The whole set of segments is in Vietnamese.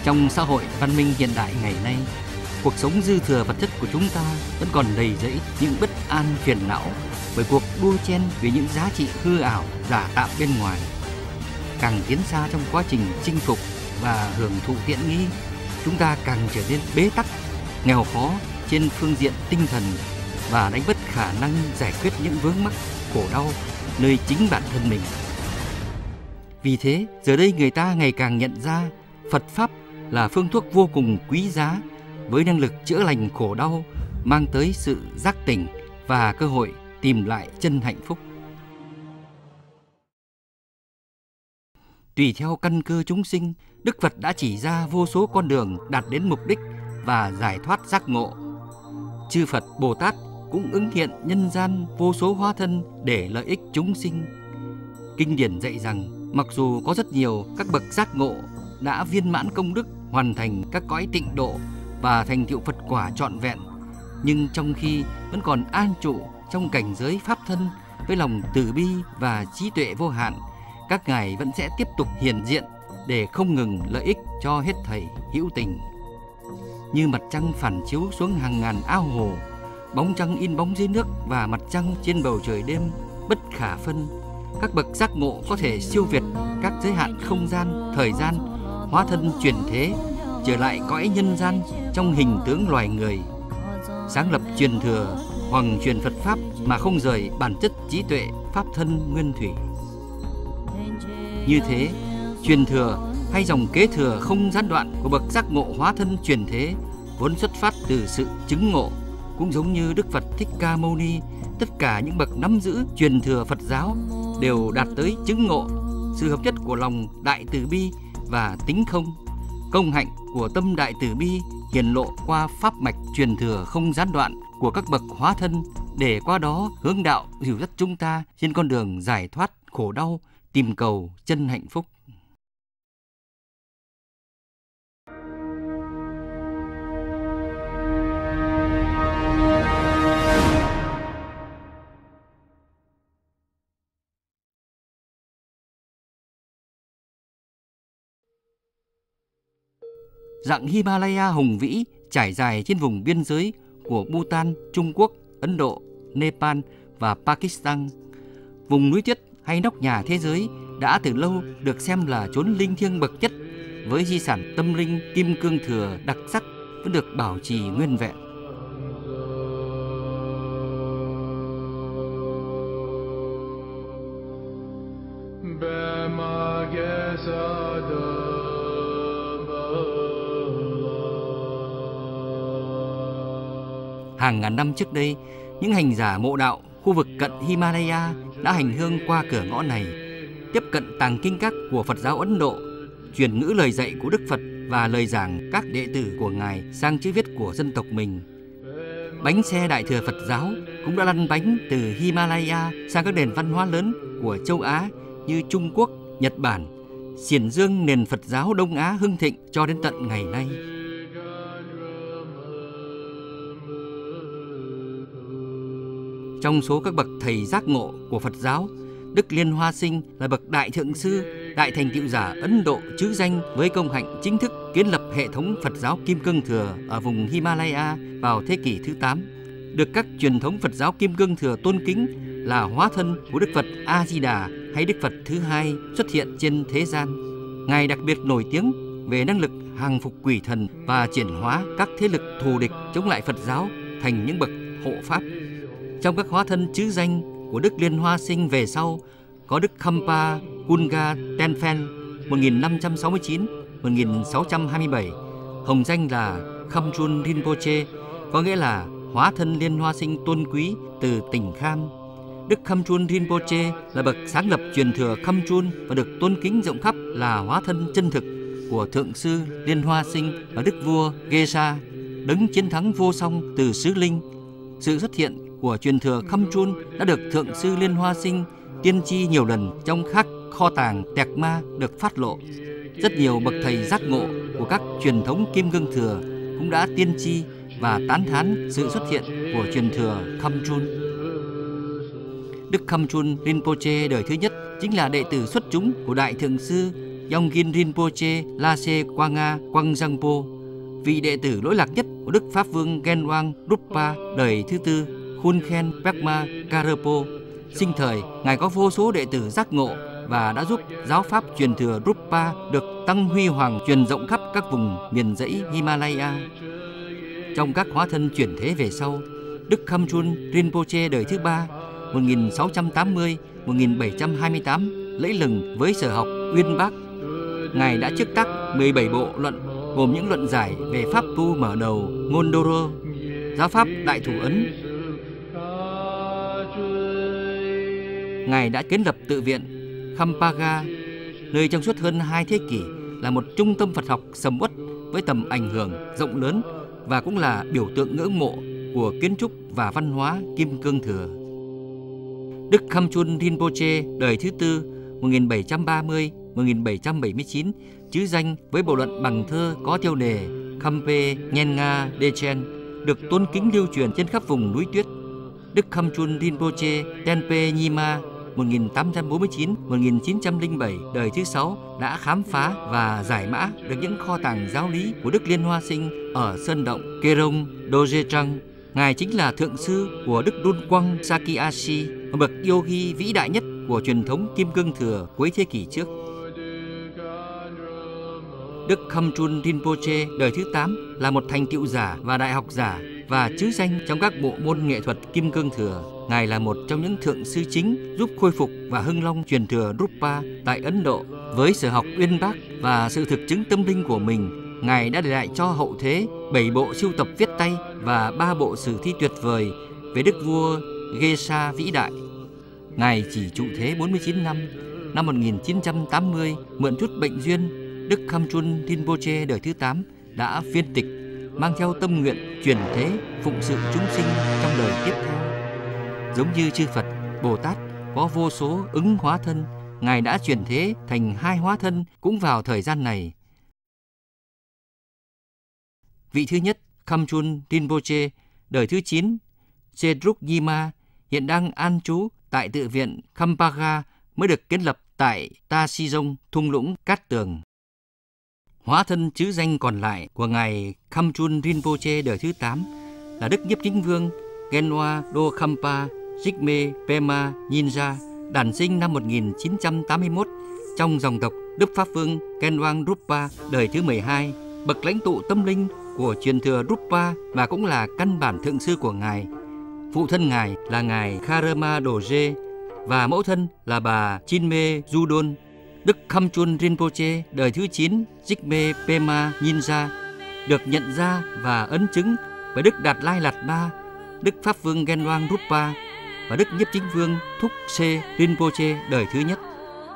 Trong xã hội văn minh hiện đại ngày nay, cuộc sống dư thừa vật chất của chúng ta vẫn còn đầy rẫy những bất an phiền não bởi cuộc đua chen vì những giá trị hư ảo giả tạm bên ngoài. Càng tiến xa trong quá trình chinh phục và hưởng thụ tiện nghi, chúng ta càng trở nên bế tắc, nghèo khó trên phương diện tinh thần và đánh mất khả năng giải quyết những vướng mắc khổ đau nơi chính bản thân mình. Vì thế, giờ đây người ta ngày càng nhận ra Phật Pháp là phương thuốc vô cùng quý giá với năng lực chữa lành khổ đau, mang tới sự giác tỉnh và cơ hội tìm lại chân hạnh phúc. Tùy theo căn cơ chúng sinh, Đức Phật đã chỉ ra vô số con đường đạt đến mục đích và giải thoát giác ngộ. Chư Phật Bồ Tát cũng ứng hiện nhân gian vô số hóa thân để lợi ích chúng sinh. Kinh điển dạy rằng mặc dù có rất nhiều các bậc giác ngộ đã viên mãn công đức, hoàn thành các cõi tịnh độ và thành tựu Phật quả trọn vẹn, nhưng trong khi vẫn còn an trụ trong cảnh giới pháp thân với lòng từ bi và trí tuệ vô hạn, các ngài vẫn sẽ tiếp tục hiện diện để không ngừng lợi ích cho hết thảy hữu tình. Như mặt trăng phản chiếu xuống hàng ngàn ao hồ, bóng trăng in bóng dưới nước và mặt trăng trên bầu trời đêm bất khả phân, các bậc giác ngộ có thể siêu việt các giới hạn không gian, thời gian, hóa thân chuyển thế, trở lại cõi nhân gian trong hình tướng loài người, sáng lập truyền thừa, hoằng truyền Phật Pháp mà không rời bản chất trí tuệ pháp thân nguyên thủy. Như thế, truyền thừa hay dòng kế thừa không gián đoạn của bậc giác ngộ hóa thân chuyển thế vốn xuất phát từ sự chứng ngộ. Cũng giống như Đức Phật Thích Ca Mâu Ni, tất cả những bậc nắm giữ truyền thừa Phật giáo đều đạt tới chứng ngộ, sự hợp nhất của lòng đại từ bi và tính không. Công hạnh của tâm đại từ bi hiển lộ qua pháp mạch truyền thừa không gián đoạn của các bậc hóa thân, để qua đó hướng đạo dìu dắt chúng ta trên con đường giải thoát khổ đau, tìm cầu chân hạnh phúc. Dặng Himalaya hùng vĩ trải dài trên vùng biên giới của Bhutan, Trung Quốc, Ấn Độ, Nepal và Pakistan. Vùng núi tuyết hay nóc nhà thế giới đã từ lâu được xem là chốn linh thiêng bậc nhất, với di sản tâm linh kim cương thừa đặc sắc vẫn được bảo trì nguyên vẹn. Hàng ngàn năm trước đây, những hành giả mộ đạo khu vực cận Himalaya đã hành hương qua cửa ngõ này, tiếp cận tàng kinh các của Phật giáo Ấn Độ, truyền ngữ lời dạy của Đức Phật và lời giảng các đệ tử của Ngài sang chữ viết của dân tộc mình. Bánh xe Đại thừa Phật giáo cũng đã lăn bánh từ Himalaya sang các nền văn hóa lớn của châu Á như Trung Quốc, Nhật Bản, xiển dương nền Phật giáo Đông Á hưng thịnh cho đến tận ngày nay. Trong số các bậc thầy giác ngộ của Phật giáo, Đức Liên Hoa Sinh là bậc đại thượng sư, đại thành tựu giả Ấn Độ trứ danh với công hạnh chính thức kiến lập hệ thống Phật giáo Kim Cương Thừa ở vùng Himalaya vào thế kỷ thứ 8, được các truyền thống Phật giáo Kim Cương Thừa tôn kính là hóa thân của Đức Phật A Di Đà hay Đức Phật thứ hai xuất hiện trên thế gian. Ngài đặc biệt nổi tiếng về năng lực hàng phục quỷ thần và chuyển hóa các thế lực thù địch chống lại Phật giáo thành những bậc hộ pháp. Trong các hóa thân trứ danh của Đức Liên Hoa Sinh về sau có Đức Khampa Kunga Tenfen 1569-1627, hồng danh là Khamchun Rinpoche, có nghĩa là hóa thân Liên Hoa Sinh tôn quý từ tỉnh Kham. Đức Khamchun Rinpoche là bậc sáng lập truyền thừa Khamchun và được tôn kính rộng khắp là hóa thân chân thực của Thượng sư Liên Hoa Sinh và Đức vua Gesa, đấng chiến thắng vô song từ xứ Linh. Sự xuất hiện của truyền thừa Khamchun đã được Thượng sư Liên Hoa Sinh tiên tri nhiều lần trong các kho tàng Tẹc Ma được phát lộ. Rất nhiều bậc thầy giác ngộ của các truyền thống Kim Cương Thừa cũng đã tiên tri và tán thán sự xuất hiện của truyền thừa Khamchun. Đức Khamchun Rinpoche đời thứ nhất chính là đệ tử xuất chúng của Đại Thượng sư Yongin Rinpoche Lase Kwanga Kwangzangpo, vị đệ tử lỗi lạc nhất của Đức Pháp Vương Genwang Rupa đời thứ tư Hunkhen Pekma Karepo. Sinh thời, Ngài có vô số đệ tử giác ngộ và đã giúp giáo pháp truyền thừa Rupa được tăng huy hoàng truyền rộng khắp các vùng miền dãy Himalaya. Trong các hóa thân chuyển thế về sau, Đức Khamchun Rinpoche đời thứ ba 1680-1728 lẫy lừng với sở học Uyên Bác. Ngài đã chức tác 17 bộ luận gồm những luận giải về pháp tu mở đầu Ngondoro, giáo pháp Đại Thủ Ấn. Ngài đã kiến lập tự viện Khampaga, nơi trong suốt hơn 2 thế kỷ là một trung tâm Phật học sầm uất với tầm ảnh hưởng rộng lớn và cũng là biểu tượng ngưỡng mộ của kiến trúc và văn hóa Kim Cương Thừa. Đức Khamchun Rinpoche đời thứ tư 1730-1779 chứ danh với bộ luận bằng thơ có tiêu đề Khampe Nyenga Dechen, được tôn kính lưu truyền trên khắp vùng núi tuyết. Đức Khamchun Rinpoche Tenpe Nyima 1849-1907 đời thứ 6 đã khám phá và giải mã được những kho tàng giáo lý của Đức Liên Hoa Sinh ở sơn động Kerong Doje Trang. Ngài chính là thượng sư của Đức Đun Quang Sakyasi, một bậc yogi vĩ đại nhất của truyền thống Kim Cương Thừa cuối thế kỷ trước. Đức Khamchun Rinpoche đời thứ 8 là một thành tựu giả và đại học giả và trứ danh trong các bộ môn nghệ thuật Kim Cương Thừa. Ngài là một trong những thượng sư chính giúp khôi phục và hưng long truyền thừa Rupa tại Ấn Độ. Với sở học uyên bác và sự thực chứng tâm linh của mình, Ngài đã để lại cho hậu thế 7 bộ sưu tập viết tay và 3 bộ sử thi tuyệt vời về Đức vua Gesha vĩ đại. Ngài chỉ trụ thế 49 năm. Năm 1980, mượn chút bệnh duyên, Đức Khamchun Rinpoche đời thứ 8 đã phiên tịch, mang theo tâm nguyện chuyển thế phụng sự chúng sinh trong đời tiếp theo. Giống như chư Phật, Bồ Tát có vô số ứng hóa thân, Ngài đã chuyển thế thành 2 hóa thân cũng vào thời gian này. Vị thứ nhất, Khamchun Rinpoche đời thứ 9, Chedruk Nyima, hiện đang an trú tại tự viện Khampaga mới được kiến lập tại Ta Si Dông, thung lũng Cát Tường. Hóa thân trứ danh còn lại của Ngài Khamchun Rinpoche đời thứ 8 là Đức Nhiếp Chính Vương Genwa Dokhampa Jigme Pema Nyingja, đản sinh năm 1981 trong dòng tộc Đức Pháp Vương Genwang Rupa đời thứ 12, bậc lãnh tụ tâm linh của truyền thừa Rupa và cũng là căn bản thượng sư của Ngài. Phụ thân Ngài là Ngài Kharama Dorje và mẫu thân là bà Chinme Judon. Đức Khamchun Rinpoche đời thứ 9 Jigme Pema Nyingja được nhận ra và ấn chứng với Đức Đạt Lai Lạt Ma, Đức Pháp Vương Genwang Rupa và Đức Nhiếp Chính Vương Thúc Se Rinpoche đời thứ nhất.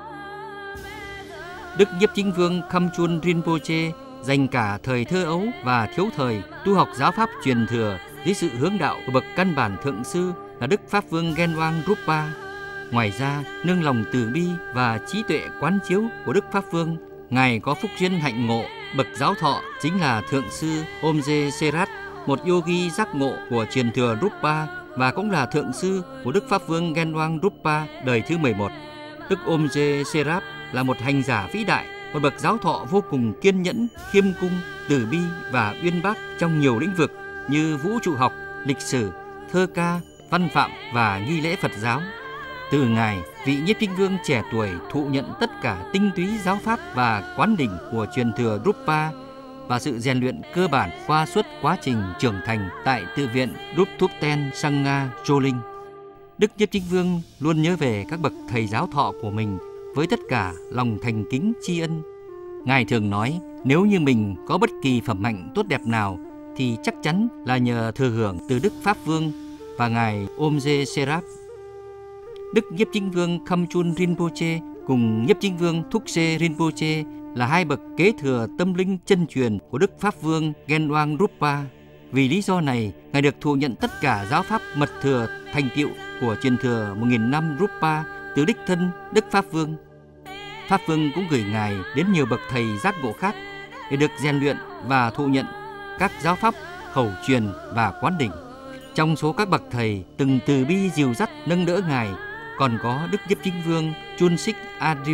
Đức Nhiếp Chính Vương Khamchun Rinpoche dành cả thời thơ ấu và thiếu thời tu học giáo pháp truyền thừa dưới sự hướng đạo của bậc căn bản thượng sư là Đức Pháp Vương Genwang Rupa. Ngoài ra, nương lòng từ bi và trí tuệ quán chiếu của Đức Pháp Vương, Ngài có phúc duyên hạnh ngộ bậc giáo thọ chính là thượng sư Omje Serat, một yogi giác ngộ của truyền thừa Rupa và cũng là thượng sư của Đức Pháp Vương Genwang Rupa đời thứ 11. Đức Omje Serat là một hành giả vĩ đại, một bậc giáo thọ vô cùng kiên nhẫn, khiêm cung, từ bi và uyên bác trong nhiều lĩnh vực như vũ trụ học, lịch sử, thơ ca, văn phạm và nghi lễ Phật giáo. Từ Ngài, vị Nhiếp Chính Vương trẻ tuổi thụ nhận tất cả tinh túy giáo pháp và quán đỉnh của truyền thừa Rupa và sự rèn luyện cơ bản qua suốt quá trình trưởng thành tại tự viện Rupthupten Sangha Choling. Đức Nhiếp Chính Vương luôn nhớ về các bậc thầy giáo thọ của mình với tất cả lòng thành kính tri ân. Ngài thường nói, nếu như mình có bất kỳ phẩm hạnh tốt đẹp nào thì chắc chắn là nhờ thừa hưởng từ Đức Pháp Vương và Ngài Omje Serat. Đức Nhiếp Chính Vương Khamchun Rinpoche cùng Nhiếp Chính Vương Thúc Se Rinpoche là 2 bậc kế thừa tâm linh chân truyền của Đức Pháp Vương Genwang Rupa. Vì lý do này, Ngài được thụ nhận tất cả giáo pháp mật thừa thành tựu của truyền thừa 1000 năm Rupa từ đích thân Đức Pháp Vương. Pháp Vương cũng gửi Ngài đến nhiều bậc thầy giác ngộ khác để được rèn luyện và thụ nhận các giáo pháp khẩu truyền và quán đỉnh. Trong số các bậc thầy từng từ bi dìu dắt nâng đỡ Ngài còn có Đức Nhiếp Chính Vương Chunsik Adriu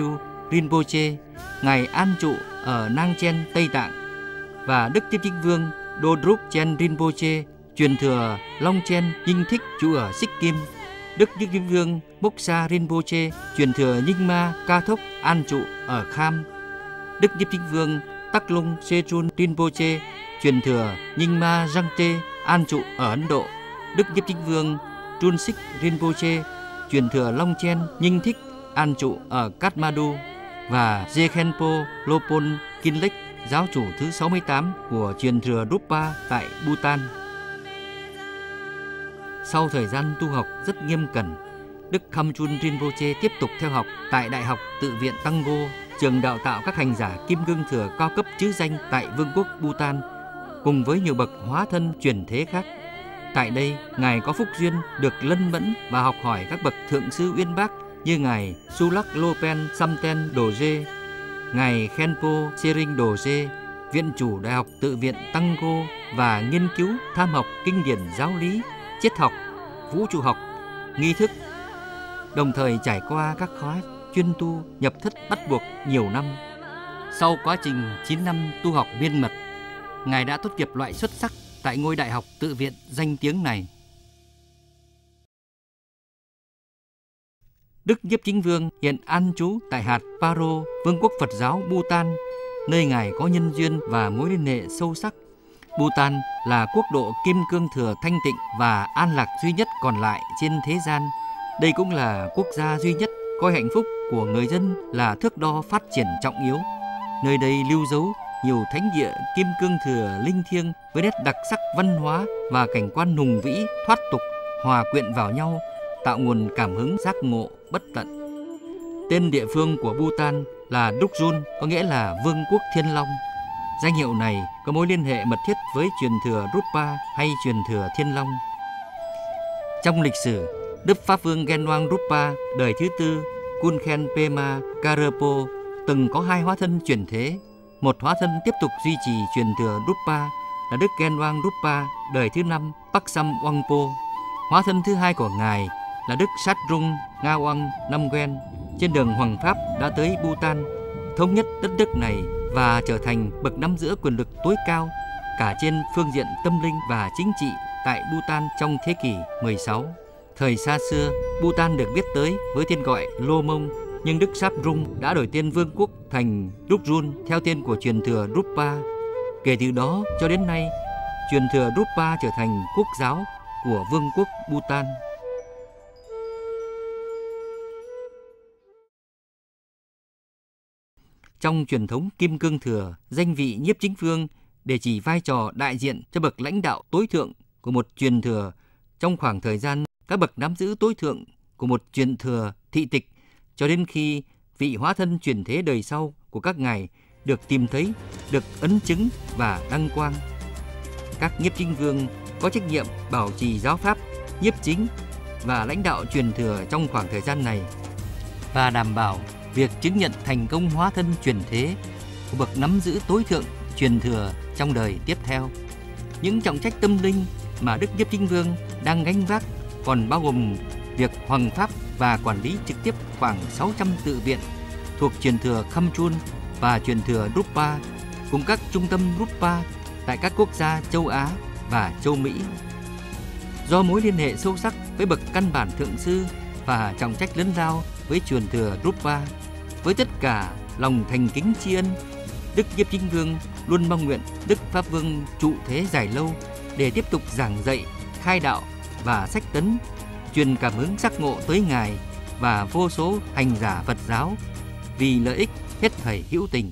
Rinpoche, Ngài an trụ ở Nang Chen, Tây Tạng, và Đức Tiếp Chính Vương Dodrup Chen Rinpoche, truyền thừa Long Chen Nhinh Thích trụ ở Sikkim, Đức Tiếp Chính Vương Moksa Rinpoche, truyền thừa Nyingma Ca Thốc an trụ ở Kham, Đức Tiếp Chính Vương Tắc Lung Sejun Rinpoche, truyền thừa Nyingma Rangte an trụ ở Ấn Độ, Đức Tiếp Chính Vương Trunsik Rinpoche, truyền thừa Long Chen Nhinh Thích an trụ ở Kathmandu, và Gekhenpo Lopon Kinlek, giáo chủ thứ 68 của truyền thừa Rupa tại Bhutan. Sau thời gian tu học rất nghiêm cẩn, Đức Khamchun Rinpoche tiếp tục theo học tại Đại học Tự viện Tango, trường đào tạo các hành giả Kim Cương Thừa cao cấp trứ danh tại Vương quốc Bhutan, cùng với nhiều bậc hóa thân chuyển thế khác. Tại đây, Ngài có phúc duyên được lân mẫn và học hỏi các bậc thượng sư uyên bác như Ngài Sulak Lopen Samten Doje, Ngài Khenpo Sering Doje, viện chủ Đại học Tự viện Tango, và nghiên cứu tham học kinh điển giáo lý, triết học, vũ trụ học, nghi thức, đồng thời trải qua các khóa chuyên tu nhập thất bắt buộc nhiều năm. Sau quá trình 9 năm tu học miên mật, Ngài đã tốt nghiệp loại xuất sắc tại ngôi đại học tự viện danh tiếng này. Đức Nhiếp Chính Vương hiện an trú tại hạt Paro, Vương quốc Phật giáo Bhutan, nơi Ngài có nhân duyên và mối liên hệ sâu sắc. Bhutan là quốc độ Kim Cương Thừa thanh tịnh và an lạc duy nhất còn lại trên thế gian. Đây cũng là quốc gia duy nhất coi hạnh phúc của người dân là thước đo phát triển trọng yếu. Nơi đây lưu dấu nhiều thánh địa Kim Cương Thừa linh thiêng với nét đặc sắc văn hóa và cảnh quan hùng vĩ, thoát tục, hòa quyện vào nhau, tạo nguồn cảm hứng giác ngộ bất tận. Tên địa phương của Bhutan là Drukjun, có nghĩa là Vương quốc Thiên Long. Danh hiệu này có mối liên hệ mật thiết với truyền thừa Rupa hay truyền thừa Thiên Long. Trong lịch sử, Đức Pháp Vương Genwang Rupa đời thứ tư Kunkhen Pema Karepo từng có 2 hóa thân chuyển thế. Một hóa thân tiếp tục duy trì truyền thừa Rupa là Đức Genwang Rupa đời thứ 5 Paksam Wangpo. Hóa thân thứ 2 của Ngài là Đức Satrung Ngawang Namguen trên đường Hoàng Pháp đã tới Bhutan, thống nhất đất nước này và trở thành bậc nắm giữ quyền lực tối cao cả trên phương diện tâm linh và chính trị tại Bhutan trong thế kỷ 16. Thời xa xưa, Bhutan được biết tới với tên gọi Lô Mông, nhưng Đức Saprung đã đổi tên vương quốc thành Drukjun theo tên của truyền thừa Rupa. Kể từ đó cho đến nay, truyền thừa Rupa trở thành quốc giáo của vương quốc Bhutan. Trong truyền thống Kim Cương Thừa, danh vị Nhiếp Chính Vương để chỉ vai trò đại diện cho bậc lãnh đạo tối thượng của một truyền thừa trong khoảng thời gian các bậc nắm giữ tối thượng của một truyền thừa thị tịch, cho đến khi vị hóa thân chuyển thế đời sau của các ngài được tìm thấy, được ấn chứng và đăng quang. Các nhiếp chính vương có trách nhiệm bảo trì giáo pháp, nhiếp chính và lãnh đạo truyền thừa trong khoảng thời gian này và đảm bảo việc chứng nhận thành công hóa thân chuyển thế của bậc nắm giữ tối thượng truyền thừa trong đời tiếp theo. Những trọng trách tâm linh mà Đức Nhiếp Chính Vương đang gánh vác còn bao gồm việc hoằng pháp và quản lý trực tiếp khoảng 600 tự viện thuộc truyền thừa Khamchun và truyền thừa Rupa, cùng các trung tâm Rupa tại các quốc gia châu Á và châu Mỹ. Do mối liên hệ sâu sắc với bậc căn bản thượng sư và trọng trách lớn lao với truyền thừa Rupa, với tất cả lòng thành kính tri ân, Đức Nhiếp Chính Vương luôn mong nguyện Đức Pháp Vương trụ thế dài lâu để tiếp tục giảng dạy, khai đạo và sách tấn, truyền cảm hứng giác ngộ tới Ngài và vô số hành giả Phật giáo vì lợi ích hết thảy hữu tình.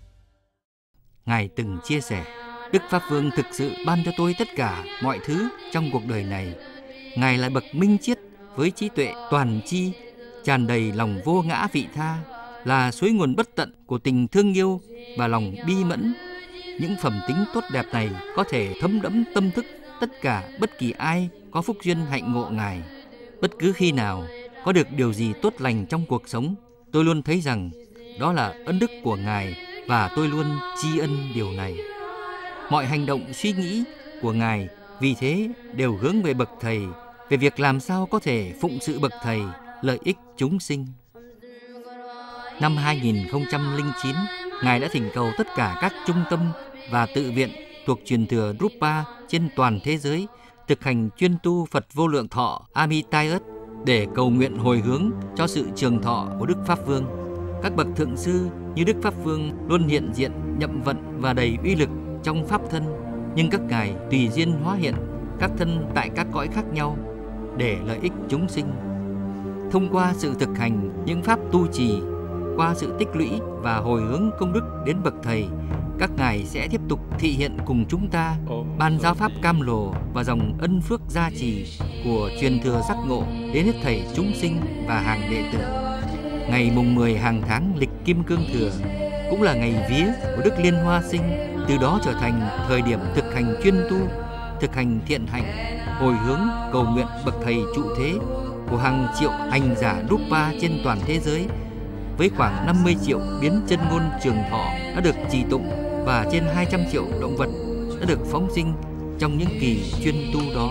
Ngài từng chia sẻ, Đức Pháp Vương thực sự ban cho tôi tất cả mọi thứ trong cuộc đời này. Ngài là bậc minh triết với trí tuệ toàn tri, tràn đầy lòng vô ngã vị tha, là suối nguồn bất tận của tình thương yêu và lòng bi mẫn. Những phẩm tính tốt đẹp này có thể thấm đẫm tâm thức tất cả bất kỳ ai có phúc duyên hạnh ngộ Ngài. Bất cứ khi nào có được điều gì tốt lành trong cuộc sống, tôi luôn thấy rằng đó là ân đức của Ngài và tôi luôn tri ân điều này. Mọi hành động suy nghĩ của Ngài vì thế đều hướng về bậc thầy, về việc làm sao có thể phụng sự bậc thầy, lợi ích chúng sinh. Năm 2009, Ngài đã thỉnh cầu tất cả các trung tâm và tự viện thuộc truyền thừa Rupa trên toàn thế giới thực hành chuyên tu Phật Vô Lượng Thọ Amitabha để cầu nguyện hồi hướng cho sự trường thọ của Đức Pháp Vương. Các bậc thượng sư như Đức Pháp Vương luôn hiện diện nhậm vận và đầy uy lực trong pháp thân, nhưng các ngài tùy duyên hóa hiện các thân tại các cõi khác nhau để lợi ích chúng sinh. Thông qua sự thực hành những pháp tu trì, qua sự tích lũy và hồi hướng công đức đến bậc thầy, các ngài sẽ tiếp tục thị hiện cùng chúng ta, ban giáo pháp cam lồ và dòng ân phước gia trì của truyền thừa giác ngộ đến hết thảy chúng sinh và hàng đệ tử. Ngày mùng 10 hàng tháng lịch Kim Cương Thừa cũng là ngày vía của Đức Liên Hoa Sinh, từ đó trở thành thời điểm thực hành chuyên tu, thực hành thiện hạnh, hồi hướng cầu nguyện bậc thầy trụ thế của hàng triệu hành giả Rupa trên toàn thế giới, với khoảng 50 triệu biến chân ngôn trường thọ đã được trì tụng và trên 200 triệu động vật đã được phóng sinh trong những kỳ chuyên tu đó.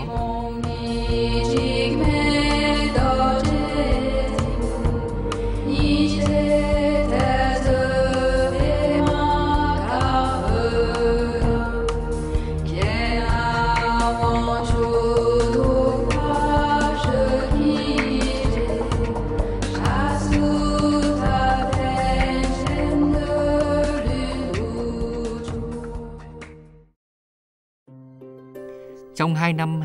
Trong 2 năm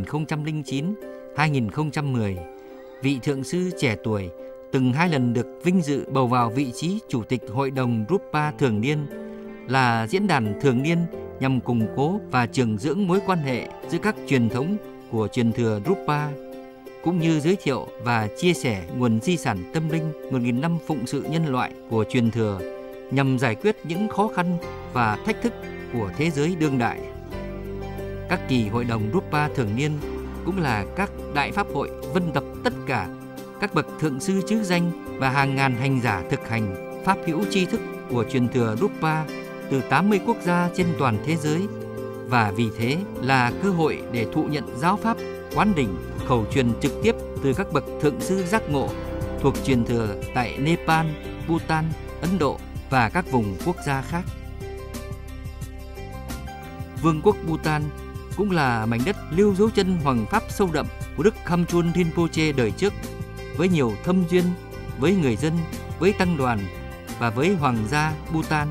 2009-2010, vị thượng sư trẻ tuổi từng 2 lần được vinh dự bầu vào vị trí Chủ tịch Hội đồng Rupa thường niên, là diễn đàn thường niên nhằm củng cố và trường dưỡng mối quan hệ giữa các truyền thống của truyền thừa Rupa, cũng như giới thiệu và chia sẻ nguồn di sản tâm linh 1000 năm phụng sự nhân loại của truyền thừa nhằm giải quyết những khó khăn và thách thức của thế giới đương đại. Các kỳ hội đồng Rupa thường niên cũng là các đại pháp hội vân tập tất cả các bậc thượng sư chữ danh và hàng ngàn hành giả thực hành pháp hữu tri thức của truyền thừa Rupa từ 80 quốc gia trên toàn thế giới, và vì thế là cơ hội để thụ nhận giáo pháp quán đỉnh khẩu truyền trực tiếp từ các bậc thượng sư giác ngộ thuộc truyền thừa tại Nepal, Bhutan, Ấn Độ và các vùng quốc gia khác. Vương quốc Bhutan cũng là mảnh đất lưu dấu chân hoằng pháp sâu đậm của Đức Khamchun Rinpoche đời trước, với nhiều thâm duyên với người dân, với tăng đoàn và với hoàng gia Bhutan.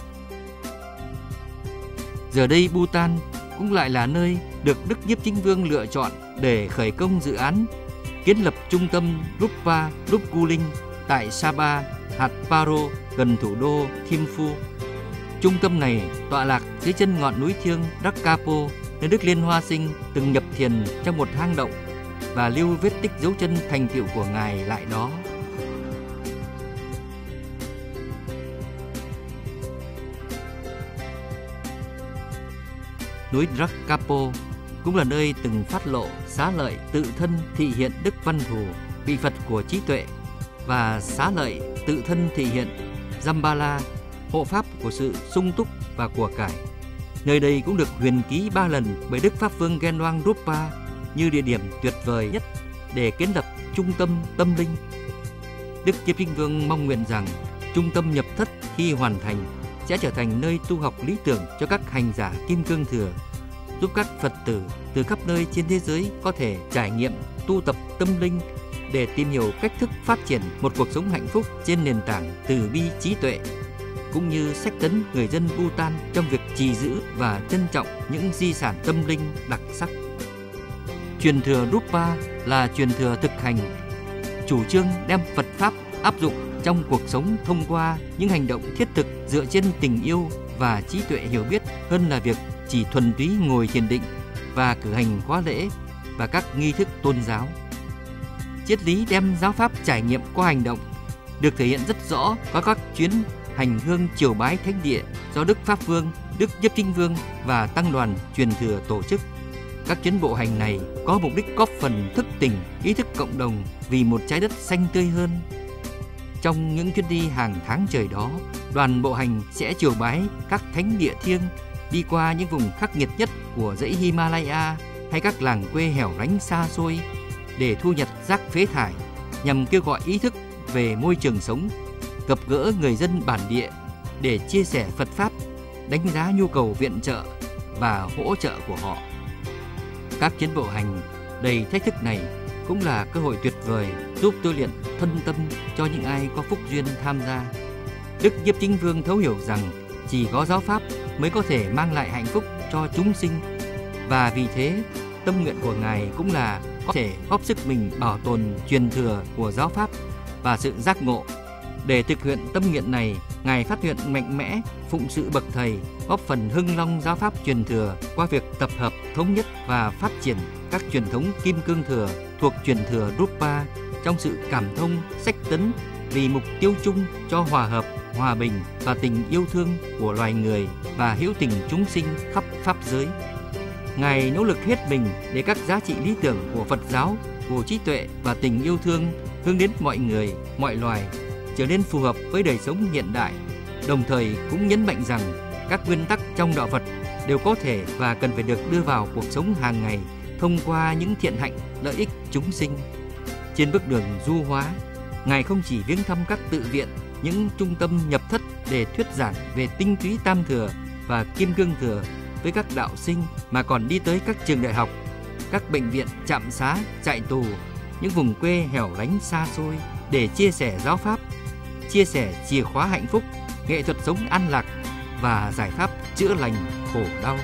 Giờ đây Bhutan cũng lại là nơi được Đức Nhiếp Chính Vương lựa chọn để khởi công dự án kiến lập trung tâm Rupa Lupkuling tại Sapa, hạt Paro, gần thủ đô Thimphu. Trung tâm này tọa lạc dưới chân ngọn núi thiêng Rakapo, nơi Đức Liên Hoa Sinh từng nhập thiền trong một hang động và lưu vết tích dấu chân thành tựu của Ngài lại đó. Núi Rakapo cũng là nơi từng phát lộ xá lợi tự thân thị hiện đức văn thù, vị Phật của trí tuệ, và xá lợi tự thân thị hiện Dambala, hộ pháp của sự sung túc và của cải. Nơi đây cũng được huyền ký 3 lần bởi Đức Pháp Vương Genloang Rupa như địa điểm tuyệt vời nhất để kiến lập trung tâm tâm linh. Đức Nhiếp Chính Vương mong nguyện rằng trung tâm nhập thất khi hoàn thành sẽ trở thành nơi tu học lý tưởng cho các hành giả Kim Cương Thừa, giúp các Phật tử từ khắp nơi trên thế giới có thể trải nghiệm tu tập tâm linh để tìm hiểu cách thức phát triển một cuộc sống hạnh phúc trên nền tảng từ bi trí tuệ, cũng như sách tấn người dân Bhutan trong việc trì giữ và trân trọng những di sản tâm linh đặc sắc. Truyền thừa Rupa là truyền thừa thực hành, chủ trương đem Phật Pháp áp dụng trong cuộc sống thông qua những hành động thiết thực dựa trên tình yêu và trí tuệ hiểu biết, hơn là việc chỉ thuần túy ngồi thiền định và cử hành khóa lễ và các nghi thức tôn giáo. Triết lý đem giáo pháp trải nghiệm qua hành động được thể hiện rất rõ qua các chuyến hành hương triều bái thánh địa do Đức Pháp Vương, Đức Nhiếp Chính Vương và tăng đoàn truyền thừa tổ chức. Các chuyến bộ hành này có mục đích góp phần thức tỉnh ý thức cộng đồng vì một trái đất xanh tươi hơn. Trong những chuyến đi hàng tháng trời đó, đoàn bộ hành sẽ triều bái các thánh địa thiêng, đi qua những vùng khắc nghiệt nhất của dãy Himalaya hay các làng quê hẻo lánh xa xôi để thu nhặt rác phế thải, nhằm kêu gọi ý thức về môi trường sống gặp gỡ người dân bản địa để chia sẻ Phật Pháp, đánh giá nhu cầu viện trợ và hỗ trợ của họ. Các chuyến bộ hành đầy thách thức này cũng là cơ hội tuyệt vời giúp tôi luyện thân tâm cho những ai có phúc duyên tham gia. Đức Nhiếp Chính Vương thấu hiểu rằng chỉ có giáo pháp mới có thể mang lại hạnh phúc cho chúng sinh, và vì thế tâm nguyện của Ngài cũng là có thể góp sức mình bảo tồn truyền thừa của giáo pháp và sự giác ngộ. Để thực hiện tâm nguyện này, Ngài phát nguyện mạnh mẽ phụng sự bậc thầy, góp phần hưng long giáo pháp truyền thừa qua việc tập hợp, thống nhất và phát triển các truyền thống kim cương thừa thuộc truyền thừa Rupa trong sự cảm thông, sách tấn vì mục tiêu chung cho hòa hợp, hòa bình và tình yêu thương của loài người và hữu tình chúng sinh khắp pháp giới. Ngài nỗ lực hết mình để các giá trị lý tưởng của Phật giáo, của trí tuệ và tình yêu thương hướng đến mọi người, mọi loài trở nên phù hợp với đời sống hiện đại. Đồng thời cũng nhấn mạnh rằng các nguyên tắc trong đạo Phật đều có thể và cần phải được đưa vào cuộc sống hàng ngày thông qua những thiện hạnh lợi ích chúng sinh. Trên bước đường du hóa, Ngài không chỉ viếng thăm các tự viện, những trung tâm nhập thất để thuyết giảng về tinh túy tam thừa và kim cương thừa với các đạo sinh, mà còn đi tới các trường đại học, các bệnh viện, trạm xá, trại tù, những vùng quê hẻo lánh xa xôi để chia sẻ giáo pháp, chia sẻ chìa khóa hạnh phúc, nghệ thuật sống an lạc và giải pháp chữa lành khổ đau.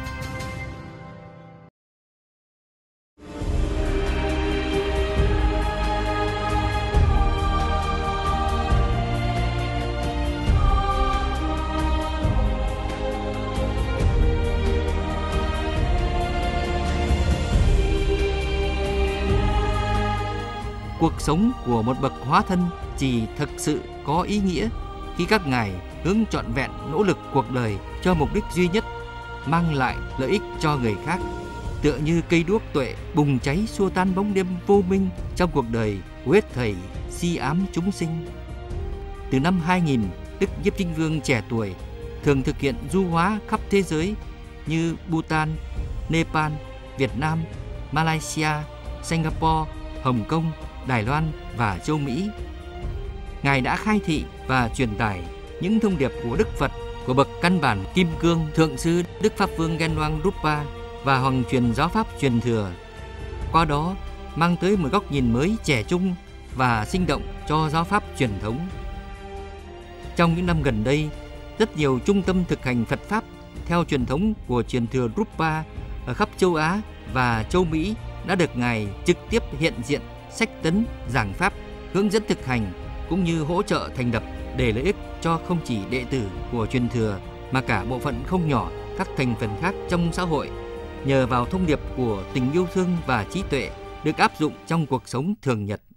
Cuộc sống của một bậc hóa thân chỉ thực sự có ý nghĩa khi các ngài hướng trọn vẹn nỗ lực cuộc đời cho mục đích duy nhất, mang lại lợi ích cho người khác, tựa như cây đuốc tuệ bùng cháy xua tan bóng đêm vô minh trong cuộc đời của hết thảy si ám chúng sinh. Từ năm 2000, Đức Nhiếp Chính Vương trẻ tuổi thường thực hiện du hóa khắp thế giới như Bhutan, Nepal, Việt Nam, Malaysia, Singapore, Hồng Kông, Đài Loan và châu Mỹ. Ngài đã khai thị và truyền tải những thông điệp của Đức Phật, của bậc căn bản Kim Cương Thượng sư Đức Pháp Vương Genwang Rupa và Hoàng truyền giáo pháp truyền thừa. Qua đó mang tới một góc nhìn mới trẻ trung và sinh động cho giáo pháp truyền thống. Trong những năm gần đây, rất nhiều trung tâm thực hành Phật pháp theo truyền thống của truyền thừa Rupa ở khắp châu Á và châu Mỹ đã được Ngài trực tiếp hiện diện sách tấn, giảng pháp, hướng dẫn thực hành cũng như hỗ trợ thành lập để lợi ích cho không chỉ đệ tử của truyền thừa mà cả bộ phận không nhỏ các thành phần khác trong xã hội, nhờ vào thông điệp của tình yêu thương và trí tuệ được áp dụng trong cuộc sống thường nhật.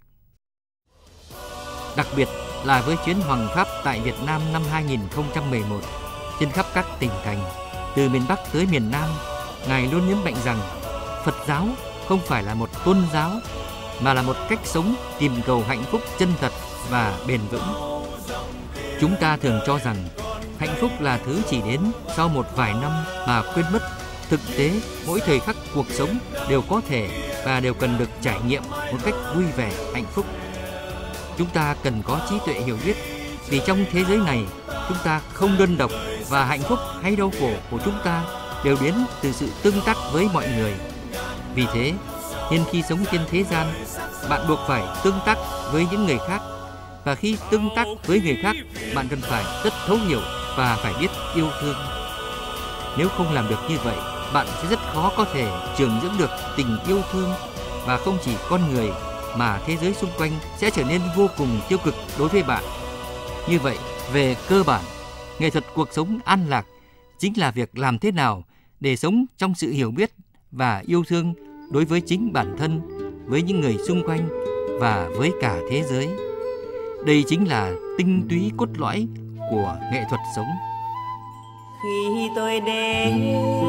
Đặc biệt là với chuyến hoằng pháp tại Việt Nam năm 2011, trên khắp các tỉnh thành, từ miền Bắc tới miền Nam, Ngài luôn nhấn mạnh rằng Phật giáo không phải là một tôn giáo, mà là một cách sống tìm cầu hạnh phúc chân thật và bền vững. Chúng ta thường cho rằng hạnh phúc là thứ chỉ đến sau một vài năm mà quên mất. Thực tế, mỗi thời khắc cuộc sống đều có thể và đều cần được trải nghiệm một cách vui vẻ, hạnh phúc. Chúng ta cần có trí tuệ hiểu biết, vì trong thế giới này chúng ta không đơn độc và hạnh phúc hay đau khổ của chúng ta đều đến từ sự tương tác với mọi người. Vì thế, nên khi sống trên thế gian, bạn buộc phải tương tác với những người khác, và khi tương tác với người khác, bạn cần phải rất thấu hiểu và phải biết yêu thương. Nếu không làm được như vậy, bạn sẽ rất khó có thể trường dưỡng được tình yêu thương, và không chỉ con người mà thế giới xung quanh sẽ trở nên vô cùng tiêu cực đối với bạn. Như vậy, về cơ bản, nghệ thuật cuộc sống an lạc chính là việc làm thế nào để sống trong sự hiểu biết và yêu thương đối với chính bản thân, với những người xung quanh và với cả thế giới. Đây chính là tinh túy cốt lõi của nghệ thuật sống. Khi tôi đến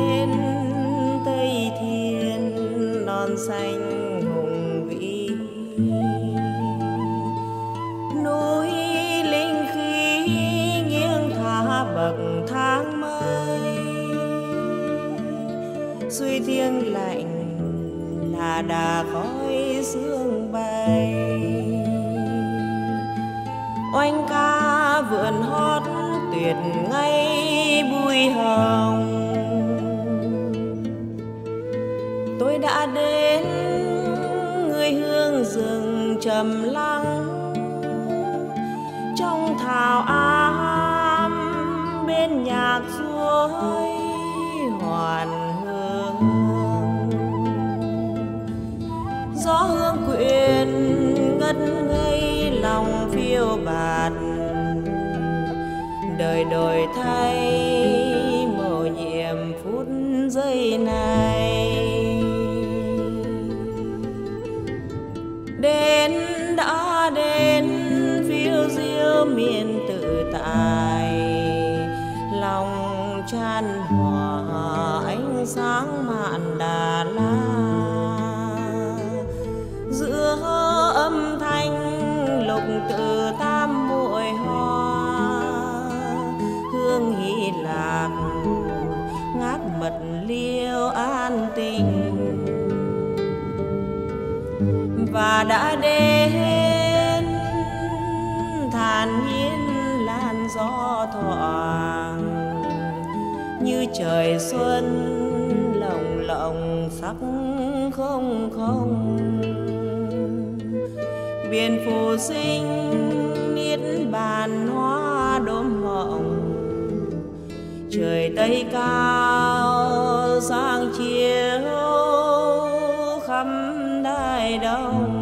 Tây Thiên non xanh hùng vĩ, núi linh khí nghiêng thả bậc thang mây, suy thiêng lạnh là đà khói sương bay, oanh ca vườn hót tuyệt ngây bụi hồng. Tôi đã đến người hương rừng trầm lắng, trong thảo am bên nhạc suối hoàn hương. Gió hương quyện ngất ngây lòng phiêu bạt, đời đổi thay mầu nhiệm phút giây này. Đến đã đến phiêu diêu miền tự tại, lòng chan hòa ánh sáng mạn Đà La. Giữa âm thanh lục từ tam muội hoa, hương Hy Lạc ngát mật liêu an tình. Và đã đến thản nhiên làn gió thoảng, như trời xuân lồng lộng sắc không không. Biển phù sinh niết bàn hoa đốm mộng, trời Tây cao sáng chiếu khắp Đại Đông.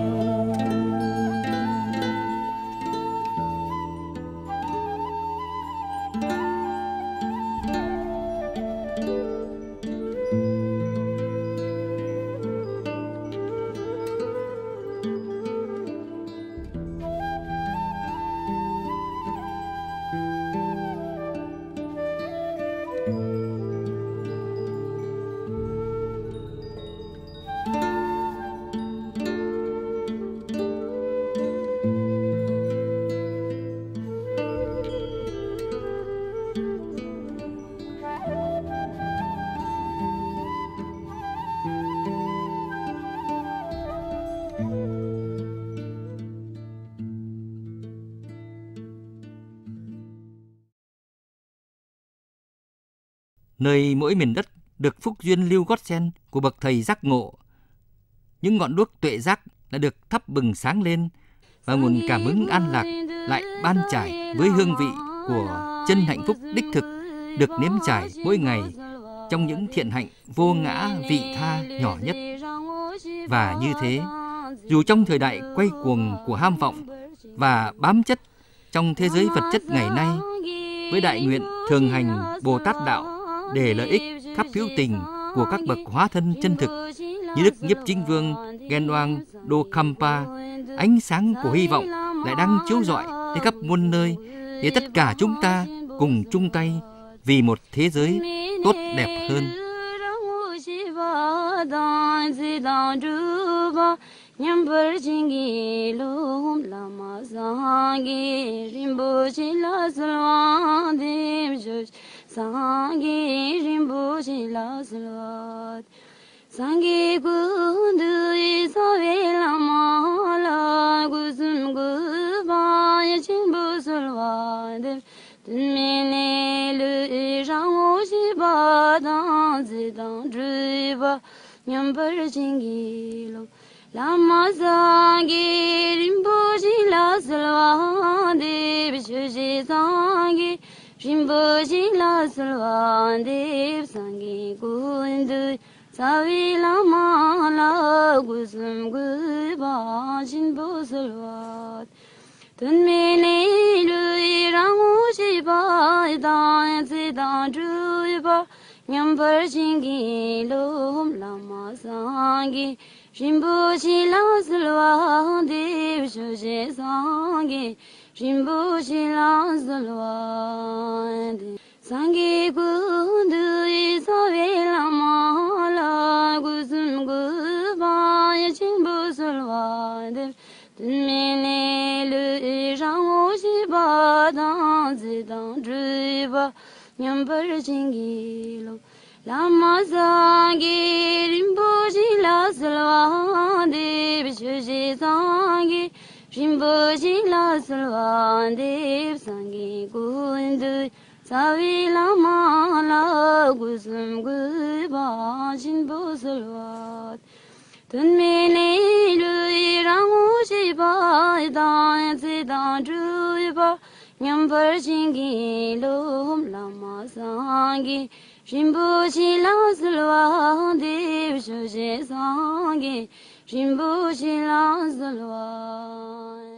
Nơi mỗi miền đất được phúc duyên lưu gót sen của bậc thầy giác ngộ, những ngọn đuốc tuệ giác đã được thắp bừng sáng lên, và nguồn cảm hứng an lạc lại ban trải với hương vị của chân hạnh phúc đích thực được nếm trải mỗi ngày trong những thiện hạnh vô ngã vị tha nhỏ nhất. Và như thế, dù trong thời đại quay cuồng của ham vọng và bám chất trong thế giới vật chất ngày nay, với đại nguyện thường hành Bồ Tát đạo để lợi ích khắp hữu tình của các bậc hóa thân chân thực như Đức Nhiếp Chính Vương Genwang Dokhampa, ánh sáng của hy vọng lại đang chiếu rọi tới khắp muôn nơi, để tất cả chúng ta cùng chung tay vì một thế giới tốt đẹp hơn. Sangi Rinpoche la salvat, Sangi Gundu Isave la mala, Guzum Guba Yachimbu salvat, Tunmene le Jango Shiba dan Zidan Driva, Nyambar Jingilo, Lama Sangi Rinpoche la salvat, Bishuji Sangi Rinpoche la salvat, Sangi Gundu Savi lama la Guzum Guba Jinpo salvat, Tunmene lui Rangu Shiba Dan Zidan Druba, Nyambar Jingi Lom Lama Sangi Rinpoche la salvat, Bishuji Sangi Rinpoche la salvat, Sangi Gundu Isave lama la Guzum Guba Yachimbu salvat, Tunmene le Rangu Shiba Dan Zidan Druba, Nyambar Jingi Lom Lama Sangi Rinpoche la salvat, Bishuji Sangi Rinpoche la salvan dev sangi kundu savi lama la gusum guba jinpo salvat tunmene lui rangu shiba dan zidan juiba nyambar jingi lom lama sangi Rinpoche la salvan dev shuje sangi Rinpoche la salvan